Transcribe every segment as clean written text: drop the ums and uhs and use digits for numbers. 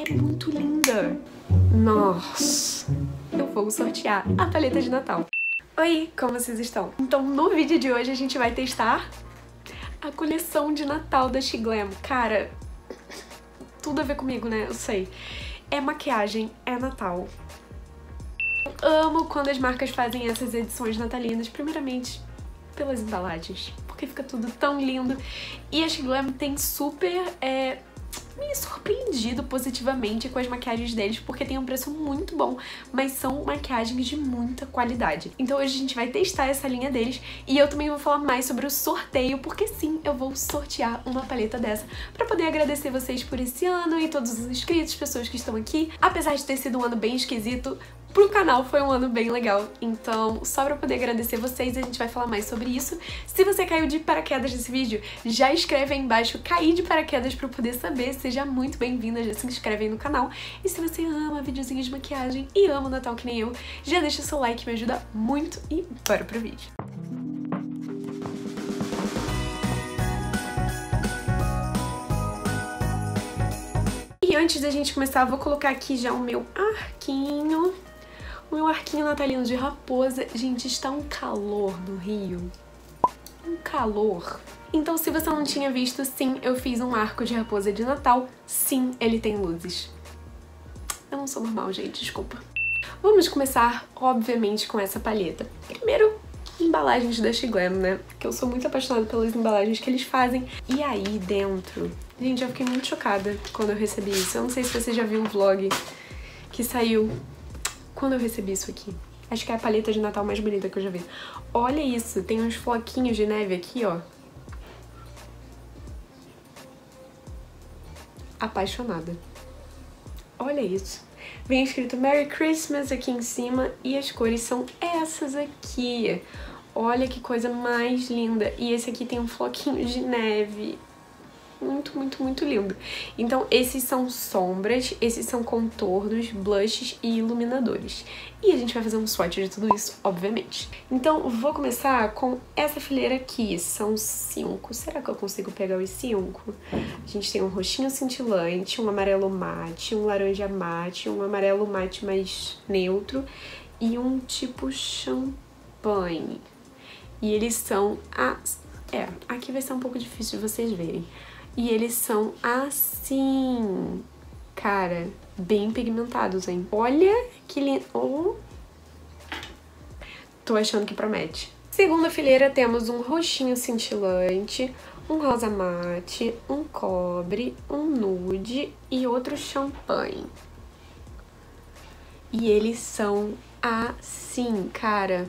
muito linda. Nossa, eu vou sortear a paleta de Natal. Oi, como vocês estão? Então, no vídeo de hoje a gente vai testar a coleção de Natal da Sheglam. Cara, tudo a ver comigo, né? Eu sei. É maquiagem, é Natal. Eu amo quando as marcas fazem essas edições natalinas, primeiramente pelas embalagens, porque fica tudo tão lindo. E a Sheglam tem super me surpreendido positivamente com as maquiagens deles, porque tem um preço muito bom, mas são maquiagens de muita qualidade. Então hoje a gente vai testar essa linha deles e eu também vou falar mais sobre o sorteio, porque sim, eu vou sortear uma paleta dessa pra poder agradecer vocês por esse ano e todos os inscritos, pessoas que estão aqui. Apesar de ter sido um ano bem esquisito, pro canal foi um ano bem legal, então só pra poder agradecer vocês a gente vai falar mais sobre isso. Se você caiu de paraquedas nesse vídeo, já escreve aí embaixo cair de paraquedas pra eu poder saber, seja muito bem-vinda, já se inscreve aí no canal. E se você ama videozinhos de maquiagem e ama o Natal que nem eu, já deixa o seu like, me ajuda muito e bora pro vídeo. E antes da gente começar, eu vou colocar aqui já o meu arquinho. O meu arquinho natalino de raposa. Gente, está um calor no Rio. Um calor. Então, se você não tinha visto, sim, eu fiz um arco de raposa de Natal. Sim, ele tem luzes. Eu não sou normal, gente, desculpa. Vamos começar, obviamente, com essa paleta. Primeiro, embalagens da Sheglam, né? Porque eu sou muito apaixonada pelas embalagens que eles fazem. E aí, dentro... Gente, eu fiquei muito chocada quando eu recebi isso. Eu não sei se você já viu o vlog que saiu quando eu recebi isso aqui. Acho que é a paleta de Natal mais bonita que eu já vi. Olha isso, tem uns floquinhos de neve aqui, ó. Apaixonada. Olha isso. Vem escrito Merry Christmas aqui em cima e as cores são essas aqui. Olha que coisa mais linda. E esse aqui tem um floquinho de neve. Muito, muito, muito lindo. Então, esses são sombras, esses são contornos, blushes e iluminadores. E a gente vai fazer um swatch de tudo isso, obviamente. Então, vou começar com essa fileira aqui. São 5. Será que eu consigo pegar os 5? A gente tem um roxinho cintilante, um amarelo mate, um laranja mate, um amarelo mate mais neutro e um tipo champanhe. E eles são... aqui vai ser um pouco difícil de vocês verem. E eles são assim, cara, bem pigmentados, hein? Olha que lindo. Oh. Tô achando que promete. Segunda fileira temos um roxinho cintilante, um rosa mate, um cobre, um nude e outro champanhe. E eles são assim, cara.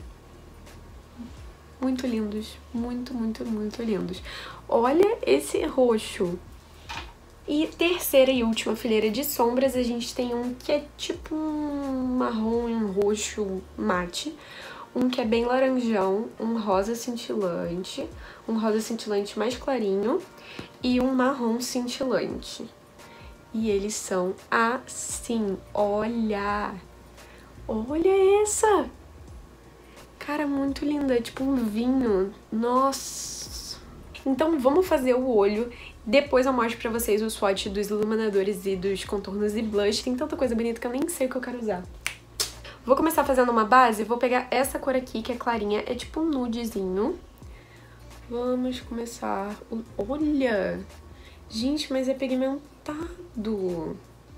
Muito lindos, muito, muito, muito lindos. Olha esse roxo. E terceira e última fileira de sombras, a gente tem um que é tipo um marrom e um roxo mate. Um que é bem laranjão, um rosa cintilante mais clarinho e um marrom cintilante. E eles são assim, olha! Olha essa! Cara, muito linda, é tipo um vinho. Nossa! Então vamos fazer o olho. Depois eu mostro pra vocês o swatch dos iluminadores e dos contornos e blush. Tem tanta coisa bonita que eu nem sei o que eu quero usar. Vou começar fazendo uma base. Vou pegar essa cor aqui, que é clarinha. É tipo um nudezinho. Vamos começar. Olha! Gente, mas é pigmentado.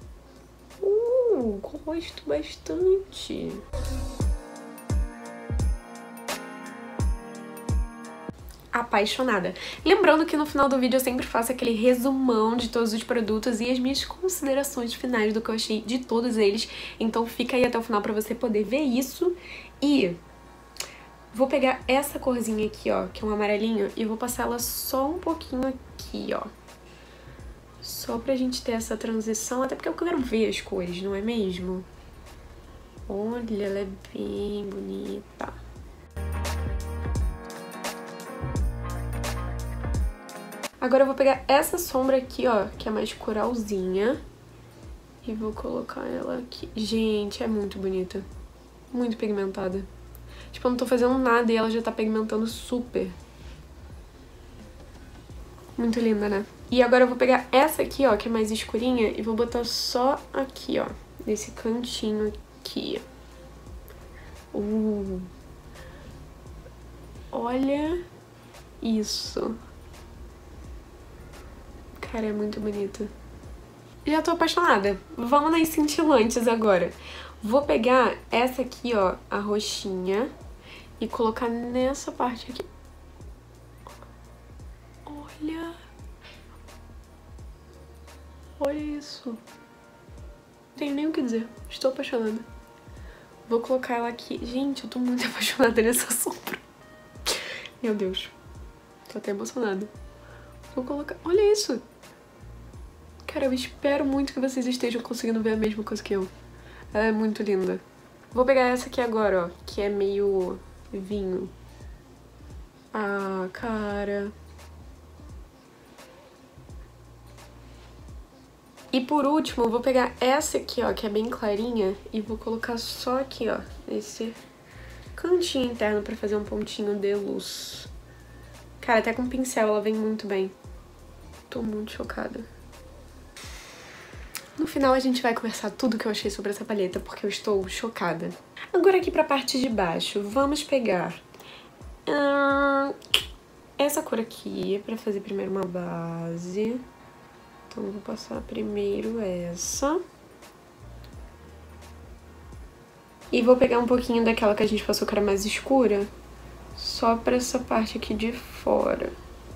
Gosto bastante. Apaixonada. Lembrando que no final do vídeo eu sempre faço aquele resumão de todos os produtos e as minhas considerações finais do que eu achei de todos eles. Então fica aí até o final pra você poder ver isso. E vou pegar essa corzinha aqui, ó, que é um amarelinho, e vou passar ela só um pouquinho aqui, ó. Só pra gente ter essa transição, até porque eu quero ver as cores, não é mesmo? Olha, ela é bem bonita. Agora eu vou pegar essa sombra aqui, ó, que é mais coralzinha. E vou colocar ela aqui. Gente, é muito bonita. Muito pigmentada. Tipo, eu não tô fazendo nada e ela já tá pigmentando super. Muito linda, né? E agora eu vou pegar essa aqui, ó, que é mais escurinha, e vou botar só aqui, ó, nesse cantinho aqui. Olha isso. Cara, é muito bonito. Já tô apaixonada. Vamos nas cintilantes agora. Vou pegar essa aqui, ó, a roxinha, e colocar nessa parte aqui. Olha. Olha isso. Não tenho nem o que dizer. Estou apaixonada. Vou colocar ela aqui. Gente, eu tô muito apaixonada nessa sombra. Meu Deus. Tô até emocionada. Vou colocar... Olha isso. Cara, eu espero muito que vocês estejam conseguindo ver a mesma coisa que eu. Ela é muito linda. Vou pegar essa aqui agora, ó, que é meio vinho. Ah, cara. E por último, eu vou pegar essa aqui, ó, que é bem clarinha, e vou colocar só aqui, ó, nesse cantinho interno pra fazer um pontinho de luz. Cara, até com pincel ela vem muito bem. Tô muito chocada. No final a gente vai conversar tudo que eu achei sobre essa paleta, porque eu estou chocada. Agora aqui pra parte de baixo, vamos pegar essa cor aqui pra fazer primeiro uma base. Então eu vou passar primeiro essa. E vou pegar um pouquinho daquela que a gente passou que era mais escura, só pra essa parte aqui de fora.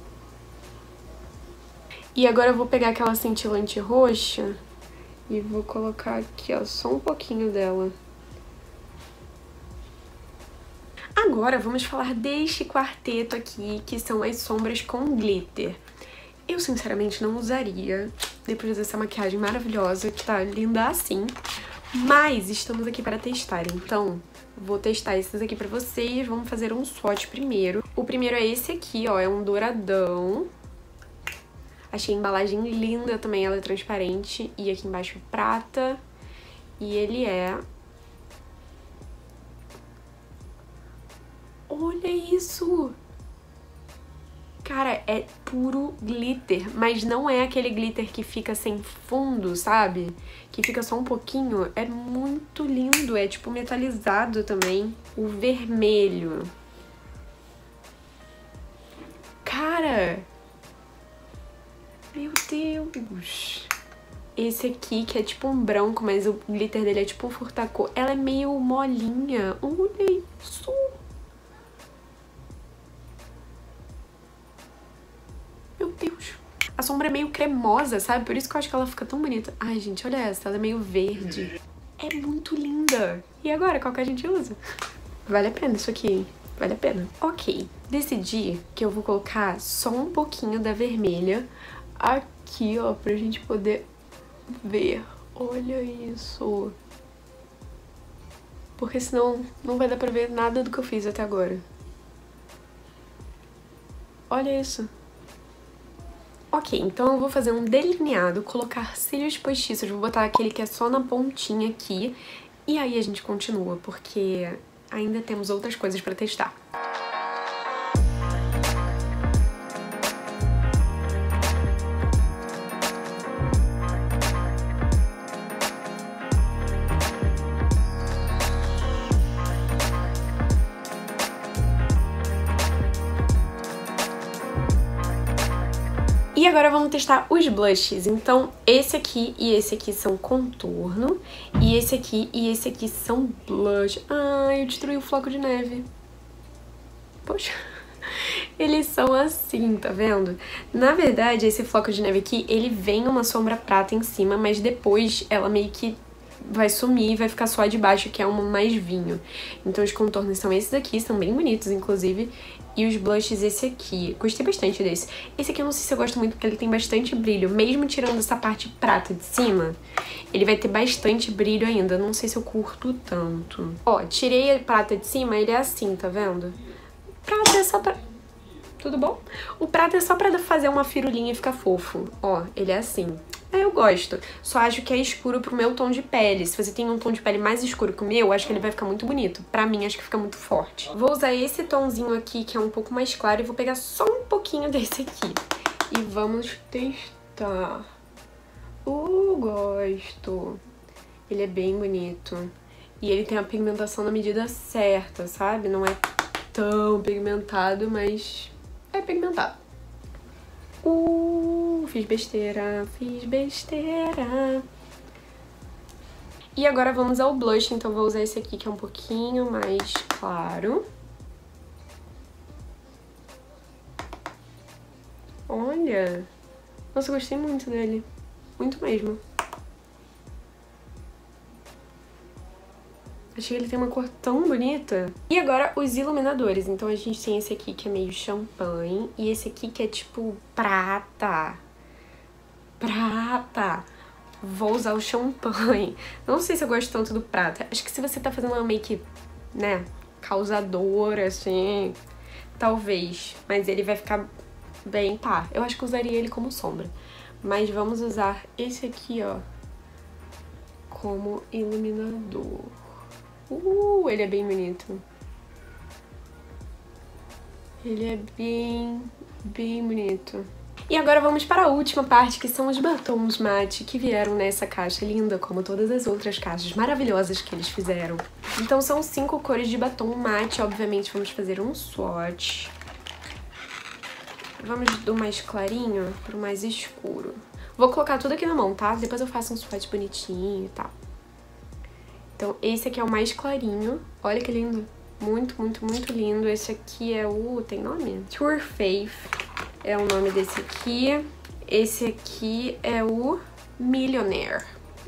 E agora eu vou pegar aquela cintilante roxa e vou colocar aqui, ó, só um pouquinho dela. Agora vamos falar deste quarteto aqui, que são as sombras com glitter. Eu, sinceramente, não usaria, depois dessa maquiagem maravilhosa, que tá linda assim. Mas estamos aqui para testar, então vou testar esses aqui pra vocês. Vamos fazer um swatch primeiro. O primeiro é esse aqui, ó, é um douradão. Achei a embalagem linda também, ela é transparente. E aqui embaixo prata. E ele é... Olha isso! Cara, é puro glitter, mas não é aquele glitter que fica sem fundo, sabe? Que fica só um pouquinho. É muito lindo, é tipo metalizado também. O vermelho. Cara! Meu Deus! Esse aqui, que é tipo um branco, mas o glitter dele é tipo um furtacô. Ela é meio molinha. Olha isso! Meu Deus. A sombra é meio cremosa, sabe? Por isso que eu acho que ela fica tão bonita. Ai, gente, olha essa. Ela é meio verde. É muito linda. E agora, qual que a gente usa? Vale a pena isso aqui, hein? Vale a pena. Ok. Decidi que eu vou colocar só um pouquinho da vermelha aqui, ó, pra gente poder ver. Olha isso. Porque senão não vai dar pra ver nada do que eu fiz até agora. Olha isso. Ok, então eu vou fazer um delineado, colocar cílios postiços, vou botar aquele que é só na pontinha aqui, e aí a gente continua, porque ainda temos outras coisas pra testar. E agora vamos testar os blushes. Então, esse aqui e esse aqui são contorno. E esse aqui e esse aqui são blush. Ai, eu destruí o floco de neve. Poxa. Eles são assim, tá vendo? Na verdade, esse floco de neve aqui, ele vem uma sombra prata em cima, mas depois ela meio que vai sumir e vai ficar só a de baixo, que é uma mais vinho. Então os contornos são esses aqui, são bem bonitos, inclusive. E os blushes esse aqui. Gostei bastante desse. Esse aqui eu não sei se eu gosto muito, porque ele tem bastante brilho. Mesmo tirando essa parte prata de cima, ele vai ter bastante brilho ainda. Não sei se eu curto tanto. Ó, tirei a prata de cima, ele é assim, tá vendo? Prata é só pra... Tudo bom? O prata é só pra fazer uma firulinha e ficar fofo. Ó, ele é assim. Eu gosto. Só acho que é escuro pro meu tom de pele. Se você tem um tom de pele mais escuro que o meu, acho que ele vai ficar muito bonito. Pra mim, acho que fica muito forte. Vou usar esse tomzinho aqui, que é um pouco mais claro, e vou pegar só um pouquinho desse aqui. E vamos testar. Gosto. Ele é bem bonito. E ele tem a pigmentação na medida certa, sabe? Não é tão pigmentado, mas é pigmentado. Fiz besteira, fiz besteira. E agora vamos ao blush, então vou usar esse aqui que é um pouquinho mais claro. Olha! Nossa, eu gostei muito dele. Muito mesmo. Achei que ele tem uma cor tão bonita. E agora os iluminadores. Então a gente tem esse aqui que é meio champanhe. E esse aqui que é tipo prata. Prata! Vou usar o champanhe. Não sei se eu gosto tanto do prata. Acho que se você tá fazendo uma make, né, causadora, assim, talvez. Mas ele vai ficar bem pá. Eu acho que usaria ele como sombra. Mas vamos usar esse aqui, ó, como iluminador. Ele é bem bonito. Ele é bem bonito. E agora vamos para a última parte, que são os batons mate que vieram nessa caixa linda, como todas as outras caixas maravilhosas que eles fizeram. Então são 5 cores de batom mate, obviamente vamos fazer um swatch. Vamos do mais clarinho pro mais escuro. Vou colocar tudo aqui na mão, tá? Depois eu faço um swatch bonitinho e tal. Então esse aqui é o mais clarinho. Olha que lindo. Muito lindo. Esse aqui é o... tem nome? Tour Faith é o nome desse aqui. Esse aqui é o Millionaire.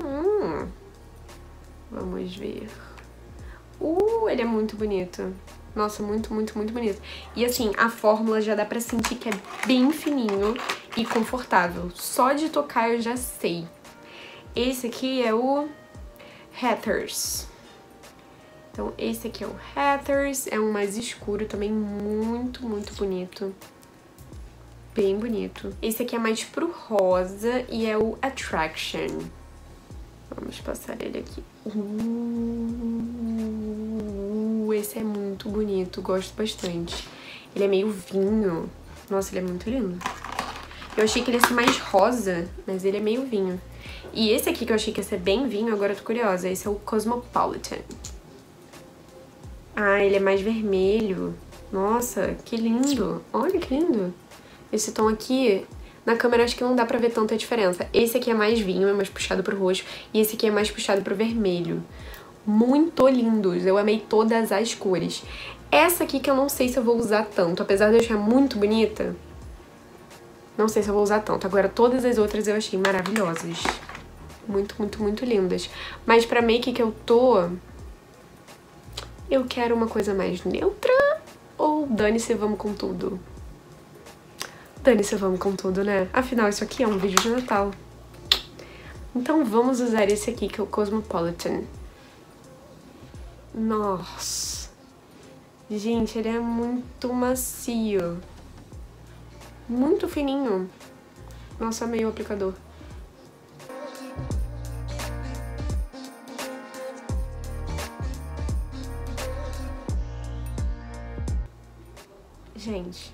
Vamos ver. Ele é muito bonito. Nossa, muito bonito. E assim, a fórmula já dá pra sentir que é bem fininho e confortável. Só de tocar eu já sei. Esse aqui é o Hatters. Então esse aqui é o Hatters, é um mais escuro também, muito bonito. Bem bonito. Esse aqui é mais pro rosa e é o Attraction. Vamos passar ele aqui. Esse é muito bonito, gosto bastante. Ele é meio vinho. Nossa, ele é muito lindo. Eu achei que ele ia ser mais rosa, mas ele é meio vinho. E esse aqui que eu achei que ia ser bem vinho, agora eu tô curiosa. Esse é o Cosmopolitan. Ele é mais vermelho. Nossa, que lindo. Olha que lindo. Esse tom aqui, na câmera acho que não dá pra ver tanta diferença. Esse aqui é mais vinho, é mais puxado pro roxo. E esse aqui é mais puxado pro vermelho. Muito lindos. Eu amei todas as cores. Essa aqui que eu não sei se eu vou usar tanto. Apesar de eu achar muito bonita, não sei se eu vou usar tanto. Agora todas as outras eu achei maravilhosas. Muito lindas. Mas pra make que eu tô... eu quero uma coisa mais neutra ou dane-se, vamos com tudo? Dane-se, vamos com tudo, né? Afinal, isso aqui é um vídeo de Natal. Então vamos usar esse aqui, que é o Cosmopolitan. Nossa. Gente, ele é muito macio. Muito fininho. Nossa, amei o aplicador. Gente,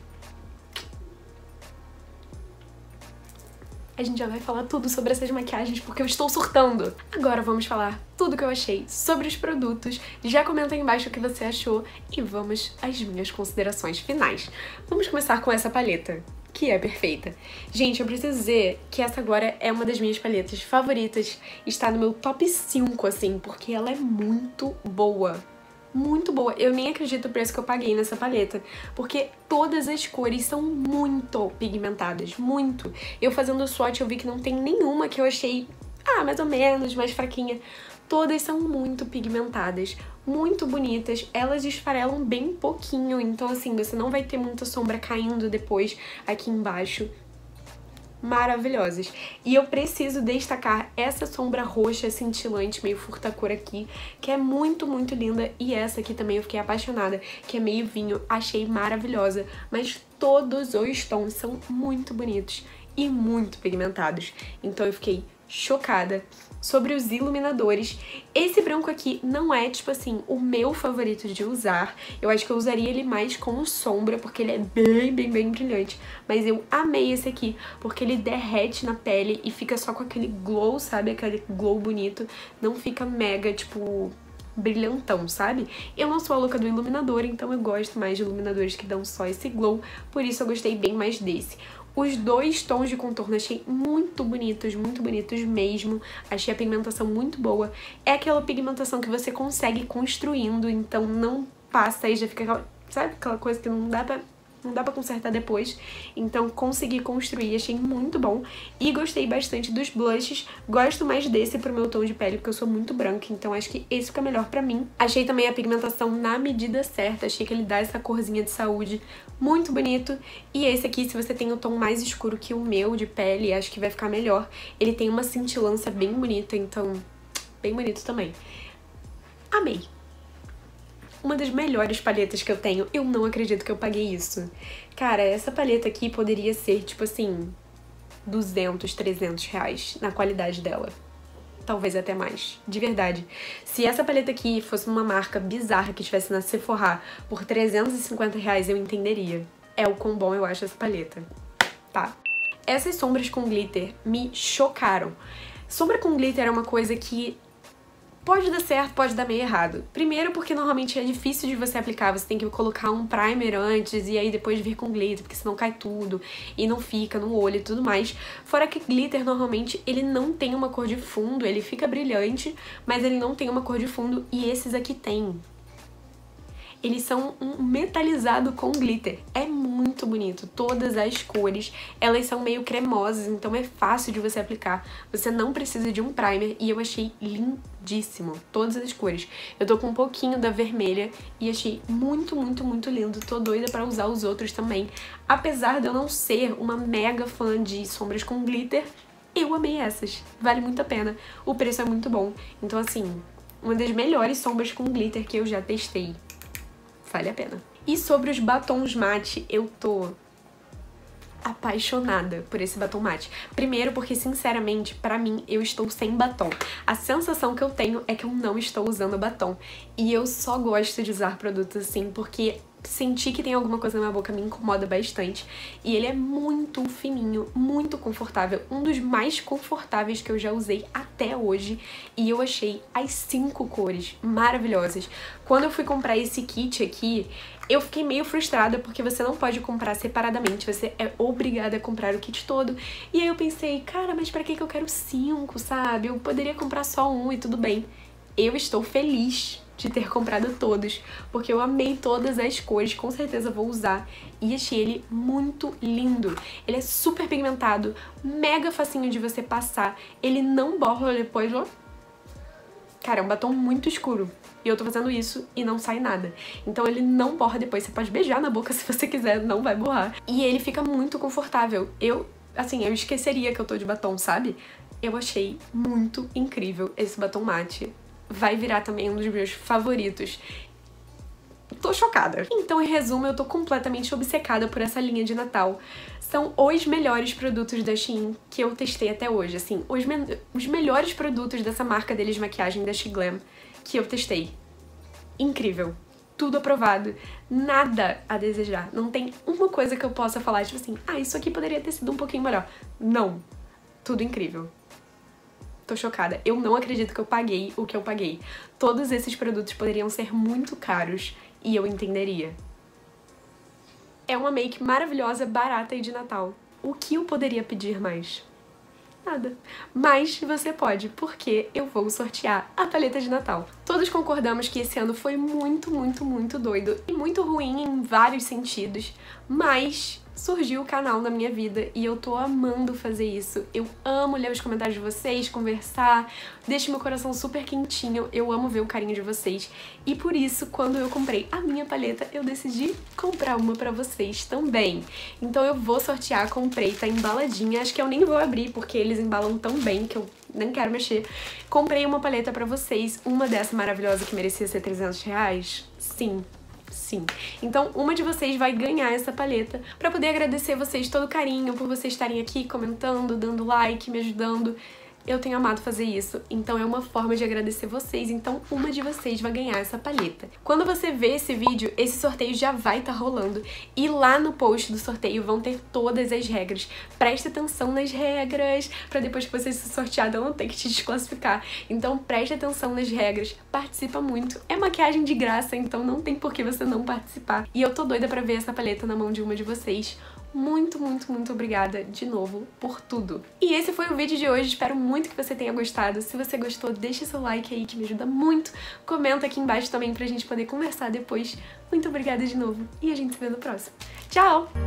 a gente já vai falar tudo sobre essas maquiagens porque eu estou surtando. Agora vamos falar tudo que eu achei sobre os produtos. Já comenta aí embaixo o que você achou e vamos às minhas considerações finais. Vamos começar com essa paleta, que é perfeita. Gente, eu preciso dizer que essa agora é uma das minhas paletas favoritas. Está no meu top 5, assim, porque ela é muito boa. Muito boa. Eu nem acredito o preço que eu paguei nessa paleta, porque todas as cores são muito pigmentadas, muito. Eu fazendo o swatch eu vi que não tem nenhuma que eu achei, mais ou menos, mais fraquinha. Todas são muito pigmentadas, muito bonitas, elas esfarelam bem pouquinho, então assim, você não vai ter muita sombra caindo depois aqui embaixo. Maravilhosas. E eu preciso destacar essa sombra roxa cintilante, meio furta-cor aqui, que é muito linda. E essa aqui também eu fiquei apaixonada, que é meio vinho, achei maravilhosa. Mas todos os tons são muito bonitos e muito pigmentados. Então eu fiquei chocada sobre os iluminadores. Esse branco aqui não é, tipo assim, o meu favorito de usar. Eu acho que eu usaria ele mais como sombra, porque ele é bem brilhante. Mas eu amei esse aqui, porque ele derrete na pele e fica só com aquele glow, sabe? Aquele glow bonito. Não fica mega, tipo, brilhantão, sabe? Eu não sou a louca do iluminador, então eu gosto mais de iluminadores que dão só esse glow. Por isso eu gostei bem mais desse. Os dois tons de contorno achei muito bonitos mesmo. Achei a pigmentação muito boa. É aquela pigmentação que você consegue construindo, então não passa e já fica aquela, sabe, aquela coisa que não dá pra consertar depois. Então consegui construir, achei muito bom. E gostei bastante dos blushes. Gosto mais desse pro meu tom de pele, porque eu sou muito branca, então acho que esse fica melhor pra mim. Achei também a pigmentação na medida certa, achei que ele dá essa corzinha de saúde muito bonito. E esse aqui, se você tem o tom mais escuro que o meu de pele, acho que vai ficar melhor. Ele tem uma cintilância bem bonita, então bem bonito também. Amei! Uma das melhores paletas que eu tenho, eu não acredito que eu paguei isso. Cara, essa paleta aqui poderia ser, tipo assim, 200, 300 reais na qualidade dela. Talvez até mais, de verdade. Se essa paleta aqui fosse uma marca bizarra que estivesse na Sephora por 350 reais, eu entenderia. É o quão bom eu acho essa paleta, tá? Essas sombras com glitter me chocaram. Sombra com glitter é uma coisa que pode dar certo, pode dar meio errado. Primeiro porque normalmente é difícil de você aplicar, você tem que colocar um primer antes e aí depois vir com glitter, porque senão cai tudo e não fica no olho e tudo mais. Fora que glitter normalmente ele não tem uma cor de fundo, ele fica brilhante, mas ele não tem uma cor de fundo e esses aqui tem. Eles são um metalizado com glitter. É muito bonito. Todas as cores, elas são meio cremosas, então é fácil de você aplicar. Você não precisa de um primer e eu achei lindíssimo. Todas as cores. Eu tô com um pouquinho da vermelha e achei muito lindo. Tô doida pra usar os outros também. Apesar de eu não ser uma mega fã de sombras com glitter, eu amei essas. Vale muito a pena. O preço é muito bom. Então, assim, uma das melhores sombras com glitter que eu já testei. Vale a pena. E sobre os batons mate, eu tô apaixonada por esse batom mate. Primeiro porque, sinceramente, pra mim, eu estou sem batom. A sensação que eu tenho é que eu não estou usando batom. E eu só gosto de usar produtos assim porque sentir que tem alguma coisa na minha boca me incomoda bastante. E ele é muito fininho, muito confortável. Um dos mais confortáveis que eu já usei até hoje. E eu achei as 5 cores maravilhosas. Quando eu fui comprar esse kit aqui, eu fiquei meio frustrada porque você não pode comprar separadamente, você é obrigada a comprar o kit todo. E aí eu pensei, cara, mas pra que eu quero 5, sabe? Eu poderia comprar só um e tudo bem. Eu estou feliz de ter comprado todos, porque eu amei todas as cores, com certeza vou usar. E achei ele muito lindo. Ele é super pigmentado, mega facinho de você passar. Ele não borra depois, ó. Cara, é um batom muito escuro. E eu tô fazendo isso e não sai nada. Então ele não borra depois. Você pode beijar na boca se você quiser, não vai borrar. E ele fica muito confortável. Eu esqueceria que eu tô de batom, sabe? Eu achei muito incrível esse batom mate. Vai virar também um dos meus favoritos. Tô chocada. Então, em resumo, eu tô completamente obcecada por essa linha de Natal. São os melhores produtos da Shein que eu testei até hoje, assim, os melhores produtos dessa marca deles de maquiagem, da Sheglam, que eu testei. Incrível. Tudo aprovado. Nada a desejar. Não tem uma coisa que eu possa falar, tipo assim, ah, isso aqui poderia ter sido um pouquinho melhor. Não. Tudo incrível. Tô chocada. Eu não acredito que eu paguei o que eu paguei. Todos esses produtos poderiam ser muito caros e eu entenderia. É uma make maravilhosa, barata e de Natal. O que eu poderia pedir mais? Nada. Mas você pode, porque eu vou sortear a paleta de Natal. Todos concordamos que esse ano foi muito doido e muito ruim em vários sentidos, mas surgiu o canal na minha vida e eu tô amando fazer isso. Eu amo ler os comentários de vocês, conversar, deixa meu coração super quentinho, eu amo ver o carinho de vocês. E por isso, quando eu comprei a minha paleta, eu decidi comprar uma pra vocês também. Então eu vou sortear, comprei, tá embaladinha, acho que eu nem vou abrir porque eles embalam tão bem que eu nem quero mexer. Comprei uma paleta pra vocês, uma dessa maravilhosa que merecia ser 300 reais. Sim. Sim. Então, uma de vocês vai ganhar essa paleta pra poder agradecer vocês todo o carinho, por vocês estarem aqui comentando, dando like, me ajudando. eu tenho amado fazer isso, então é uma forma de agradecer vocês, então uma de vocês vai ganhar essa paleta. Quando você vê esse vídeo, esse sorteio já vai estar rolando, e lá no post do sorteio vão ter todas as regras. Preste atenção nas regras, pra depois que você ser sorteado eu não ter que te desclassificar. Então preste atenção nas regras, participa muito. É maquiagem de graça, então não tem por que você não participar. E eu tô doida pra ver essa paleta na mão de uma de vocês. Muito, muito, muito obrigada de novo por tudo. E esse foi o vídeo de hoje, espero muito que você tenha gostado. Se você gostou, deixa seu like aí que me ajuda muito. Comenta aqui embaixo também pra gente poder conversar depois. Muito obrigada de novo e a gente se vê no próximo. Tchau!